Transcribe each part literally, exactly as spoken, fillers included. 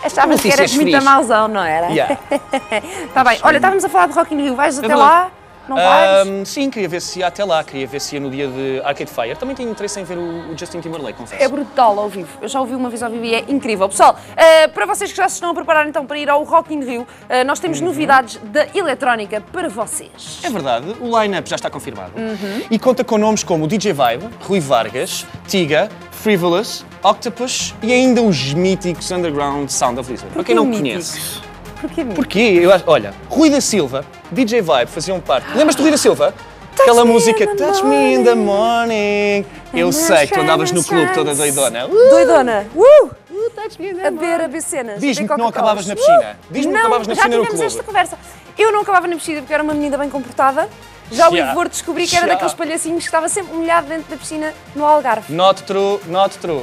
Achavas que eras muito mauzão, não era? Yeah. Tá bem. Olha, estávamos a falar de Rock in Rio. Vais até lá? Não vais? Um, sim, queria ver se ia até lá. Queria ver se ia no dia de Arcade Fire. Também tenho interesse em ver o, o Justin Timberlake, confesso. É brutal ao vivo. Eu já ouvi uma vez ao vivo e é incrível. Pessoal, uh, para vocês que já se estão a preparar então para ir ao Rock in Rio, uh, nós temos uhum. novidades da eletrónica para vocês. É verdade. O line-up já está confirmado. Uhum. E conta com nomes como o D J Vibe, Rui Vargas, Tiga, Frivolous, Octopus e ainda os míticos Underground Sound of Lizard. Para quem não míticos? Conhece. Porquê? Porquê? Eu acho, olha, Rui da Silva, D J Vibe faziam parte. Lembras-te do Rui da Silva? Touch Aquela música Touch Me in the Morning. Eu sei que tu andavas no clube toda doidona. Uh! Doidona! Uh! Uh, touch me in the a beber, a beber cenas. Diz-me que não acabavas na piscina. Diz-me que acabavas na piscina no clube. Já tivemos esta conversa. Eu não acabava na piscina porque era uma menina bem comportada. Já o Ivor descobri que era Já. daqueles palhacinhos que estava sempre molhado dentro da piscina no Algarve. Not true, not true.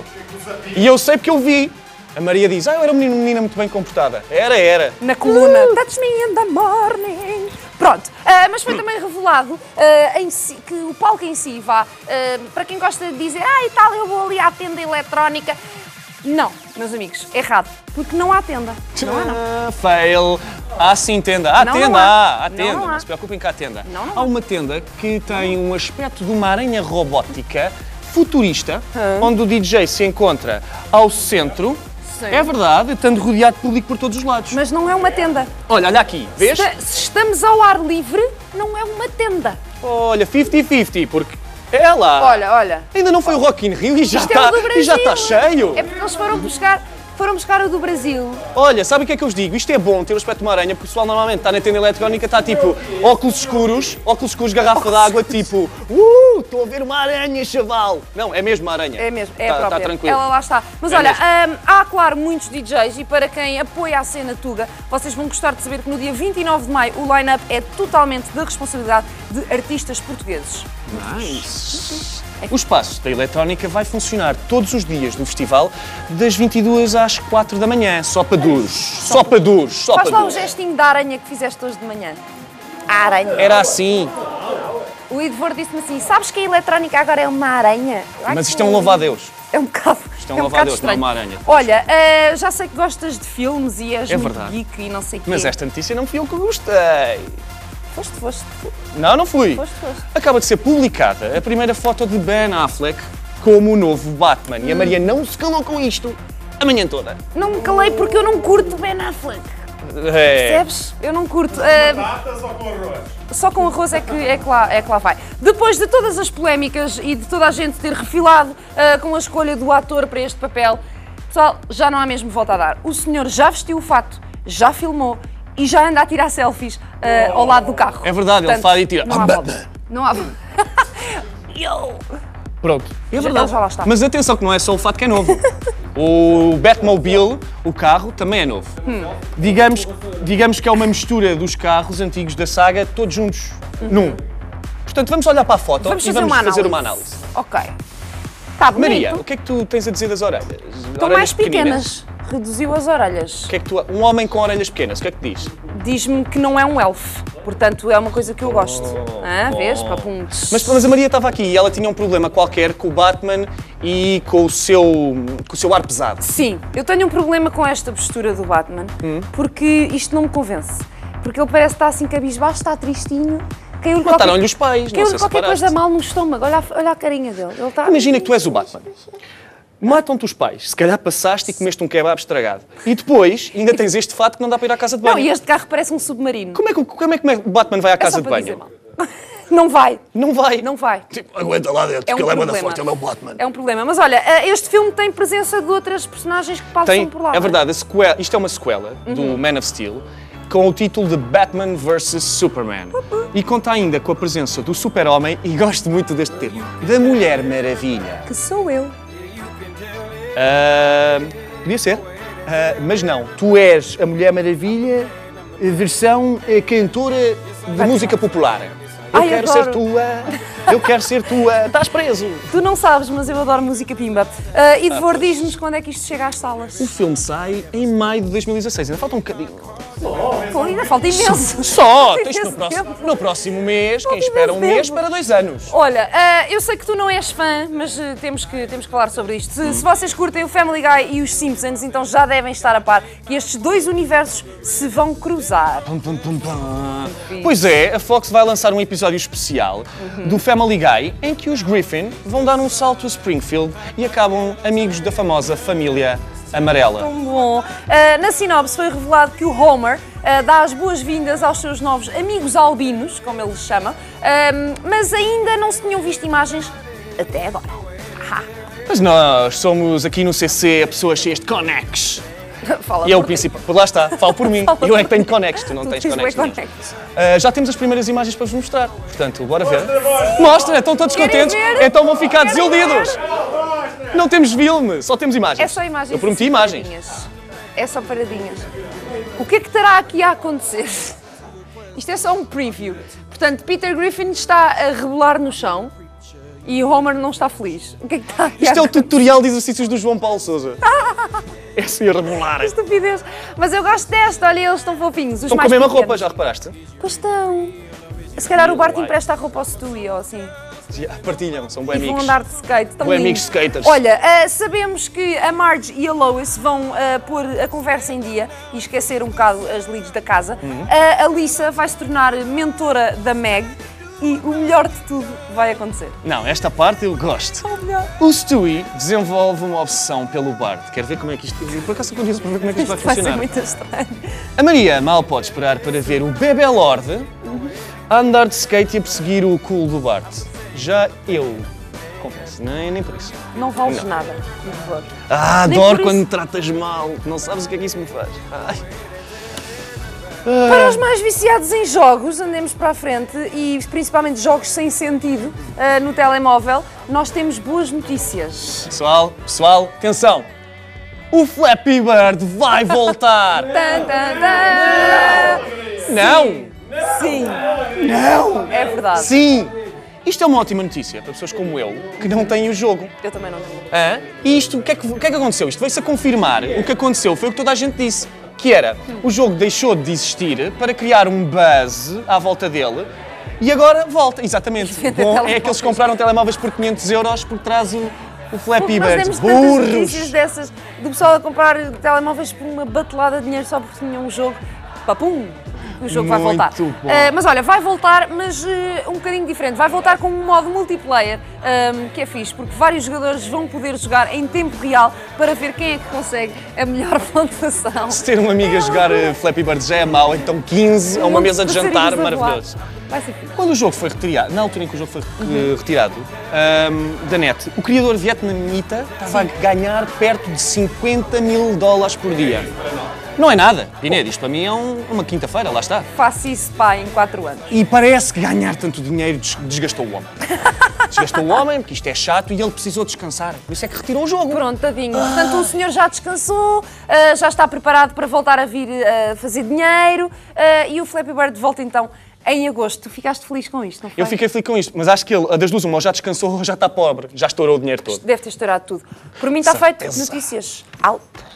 E eu sei porque eu vi. A Maria diz, ah, eu era uma menina, menina muito bem comportada. Era, era. Na coluna, uh. Touch me in the morning. Pronto, uh, mas foi também revelado uh, em si, que o palco em si, vá, uh, para quem gosta de dizer, ah, e tal, eu vou ali à tenda eletrónica. Não, meus amigos, errado, porque não há tenda. Não há, não. Fail. Há sim tenda. Há não, tenda, não há. há, há tenda. Não, não, há. Não se preocupem com a tenda. Não, não há uma tenda que tem um aspecto de uma aranha robótica futurista, hum. onde o D J se encontra ao centro. Sim. É verdade, estando rodeado de público por todos os lados. Mas não é uma tenda. Olha, olha aqui, vês? Se, se estamos ao ar livre, não é uma tenda. Olha, cinquenta cinquenta, porque é lá. Olha, olha. Ainda não foi o Rock in Rio e já está é e já está cheio. É porque eles foram buscar, foram buscar o do Brasil. Olha, sabe o que é que eu vos digo? Isto é bom ter o aspecto de uma aranha, porque o pessoal normalmente está na tenda eletrónica, está tipo óculos escuros, óculos escuros, garrafa d'água, tipo, uh, estou a ver uma aranha, chaval. Não, é mesmo uma aranha. É mesmo, é tá, a própria. Está tranquilo. Ela lá está. Mas é olha, um, há claro muitos D Js e para quem apoia a cena Tuga, vocês vão gostar de saber que no dia vinte e nove de maio o line-up é totalmente da responsabilidade de artistas portugueses. Nice. O espaço da eletrónica vai funcionar todos os dias do festival, das vinte e duas às quatro da manhã, só para duros. Só, só para duros, só Faz para lá duros. o gestinho da aranha que fizeste hoje de manhã. A aranha. Era assim. O Ivor disse-me assim, sabes que a eletrónica agora é uma aranha? Ai, Mas isto é um louvo-a-Deus. É um bocado. Isto é um, um louvo-a-Deus, não é uma aranha. Olha, uh, já sei que gostas de filmes e és é muito verdade. geek e não sei o quê. Mas esta notícia não fui eu que gostei. Foste, foste. Não, não fui. Foste, foste. Acaba de ser publicada a primeira foto de Ben Affleck como o novo Batman. Hum. E a Maria não se calou com isto a manhã toda. Não me calei porque eu não curto Ben Affleck. É. Percebes? Eu não curto. Uh, Batatas ou com arroz? Só com arroz é que, é, que lá, é que lá vai. Depois de todas as polémicas e de toda a gente ter refilado uh, com a escolha do ator para este papel, pessoal, já não há mesmo volta a dar. O senhor já vestiu o fato, já filmou e já anda a tirar selfies uh, oh. ao lado do carro. É verdade, Portanto, ele faz e tira. Não há volta. Não há volta. Yo! Pronto, é verdade. Já lá está. Mas atenção que não é só o fato que é novo. O Batmobile, o carro, também é novo. Hum. Digamos, digamos que é uma mistura dos carros antigos da saga, todos juntos uhum. num. Portanto, vamos olhar para a foto vamos e fazer vamos uma fazer uma análise. Ok. Tá bonito. Maria, o que é que tu tens a dizer das orelhas? Estão mais pequenas. Reduziu as orelhas. O que é que tu, um homem com orelhas pequenas, o que é que te diz? Diz-me que não é um elfo, portanto é uma coisa que eu gosto. Oh, ah, oh. Vês? Papuntos. Mas, mas a Maria estava aqui e ela tinha um problema qualquer com o Batman e com o seu, com o seu ar pesado. Sim, eu tenho um problema com esta postura do Batman, hum. porque isto não me convence. Porque ele parece estar assim cabisbaixo, está tristinho. Mataram-lhe os pais, não sei se qualquer coisa mal no estômago, olha a, olha a carinha dele. Ele está... Imagina que tu és o Batman. Matam-te os pais, se calhar passaste e comeste um kebab estragado. E depois ainda tens este fato que não dá para ir à casa de banho. Não, e este carro parece um submarino. Como é que, como é que o Batman vai à casa é de banho? Não vai. Não vai? Não vai. Tipo, aguenta lá dentro, é um que ele é problema. forte, ele é o Batman. É um problema. Mas olha, este filme tem presença de outras personagens que passam tem, por lá. É verdade, a sequela, isto é uma sequela uhum. do Man of Steel, com o título de Batman versus Superman. Uh-huh. E conta ainda com a presença do Super-Homem, e gosto muito deste termo, da Mulher Maravilha. Que sou eu. Uh, podia ser, uh, mas não. Tu és a Mulher Maravilha, versão cantora de Vai música popular. Eu Ai, quero adoro. ser tua. Eu quero ser tua. Estás preso. Tu não sabes, mas eu adoro música pimba. Uh, e Devor, diz-nos quando é que isto chega às salas. O filme sai em maio de dois mil e dezasseis. Ainda falta um bocadinho. Pô, ainda falta imenso. Só! Tem Tens no, esse próximo, tempo. no próximo mês, quem Falta espera um imenso mês tempo. para dois anos. Olha, uh, eu sei que tu não és fã, mas uh, temos, que, temos que falar sobre isto. Se, hum. se vocês curtem o Family Guy e os Simpsons, então já devem estar a par que estes dois universos se vão cruzar. Pum, pum, pum, pum. Pois é, a Fox vai lançar um episódio especial uhum. do Family Guy em que os Griffin vão dar um salto a Springfield e acabam amigos da famosa família amarela. Tão bom. Uh, na sinopse foi revelado que o Homer uh, dá as boas-vindas aos seus novos amigos albinos, como eles chamam, uh, mas ainda não se tinham visto imagens até agora. Ah. Mas nós somos aqui no C C pessoas cheias de connex. Fala e é o por principal. Lá está, falo por mim. Fala Eu é que tenho connex, tu não tu tens tens connex. connex. Uh, já temos as primeiras imagens para vos mostrar. Portanto, bora ver. Mostra, estão todos Querem contentes, ver? então vão ficar Querem desiludidos. ver? Não temos filme, só temos imagens. É só imagens. Eu prometi assim, imagens. paradinhas. É só paradinhas. O que é que estará aqui a acontecer? Isto é só um preview. Portanto, Peter Griffin está a rebolar no chão e o Homer não está feliz. O que é que está aqui Isto a é o tutorial de exercícios do João Paulo Sousa. É assim a rebolar. Que estupidez. Mas eu gosto desta, olha, eles estão fofinhos. Os Estão com mais a mesma pequenos. roupa, já reparaste? Pois estão. Se calhar o Bart empresta a roupa ao Stewie ou assim. Já partilham, são bem E vão amigos. andar de skate. Tão Bué lindos. amigos skaters. Olha, uh, sabemos que a Marge e a Lois vão uh, pôr a conversa em dia e esquecer um bocado as leads da casa. Uhum. Uh, a Lisa vai se tornar mentora da Meg e o melhor de tudo vai acontecer. Não, esta parte eu gosto. O melhor. O Stewie desenvolve uma obsessão pelo Bart. Quero ver como é que isto... Por acaso estou curioso para ver como é que isto vai Isto vai ser funcionar. muito estranho. A Maria mal pode esperar para ver o Bebé Lorde a andar de skate e a perseguir o cool do Bart. Já eu, confesso, nem, nem por isso. Não vales Não. nada, por favor. Ah, Nem adoro por quando isso. me tratas mal. Não sabes o que é que isso me faz. Ai. Para os mais viciados em jogos, andemos para a frente e principalmente jogos sem sentido uh, no telemóvel, nós temos boas notícias. Pessoal, pessoal, atenção. O Flappy Bird vai voltar. Tan, tan, tan. Não. Sim, Não. é verdade. Sim. Isto é uma ótima notícia para pessoas como eu, que não têm o jogo. Eu também não tenho. Hã? E isto, o que, é que, o que é que aconteceu? Isto veio-se a confirmar. O que aconteceu foi o que toda a gente disse. Que era, o jogo deixou de existir para criar um buzz à volta dele e agora volta. Exatamente. Bom, é que eles compraram telemóveis por quinhentos euros porque traz o, o Flappy Nós Bird. temos tantas notícias Burros! dessas, do pessoal a comprar telemóveis por uma batelada de dinheiro só porque tinham um jogo. Papum! O jogo vai Muito voltar. bom. Uh, mas olha, vai voltar, mas uh, um bocadinho diferente. Vai voltar com um modo multiplayer, um, que é fixe, porque vários jogadores vão poder jogar em tempo real para ver quem é que consegue a melhor pontuação. Se ter um amigo a jogar uh, Flappy Bird já é mau, então quinze a uma Um mesa de monte jantar passarinhos a voar. maravilhoso. Vai ser fixe. Quando o jogo foi retirado, na altura em que o jogo foi uh, retirado um, da net, o criador vietnamita estava a ganhar perto de cinquenta mil dólares por dia. Não é nada. Pinedo, isto para mim é um- uma quinta-feira, lá está. Faço isso, pá, em quatro anos. E parece que ganhar tanto dinheiro des- desgastou o homem. Desgastou o homem, porque isto é chato e ele precisou descansar. Por isso é que retirou o jogo. Pronto, tadinho. Portanto, o senhor já descansou, ah, já está preparado para voltar a vir a fazer dinheiro ah, e o Flappy Bird volta então em agosto. Tu ficaste feliz com isto, não foi? Eu fiquei feliz com isto, mas acho que ele, a das duas, uma, ou já descansou ou já está pobre. Já estourou o dinheiro todo. Deve ter estourado tudo. Por mim está feito. Certeza. Notícias. Out.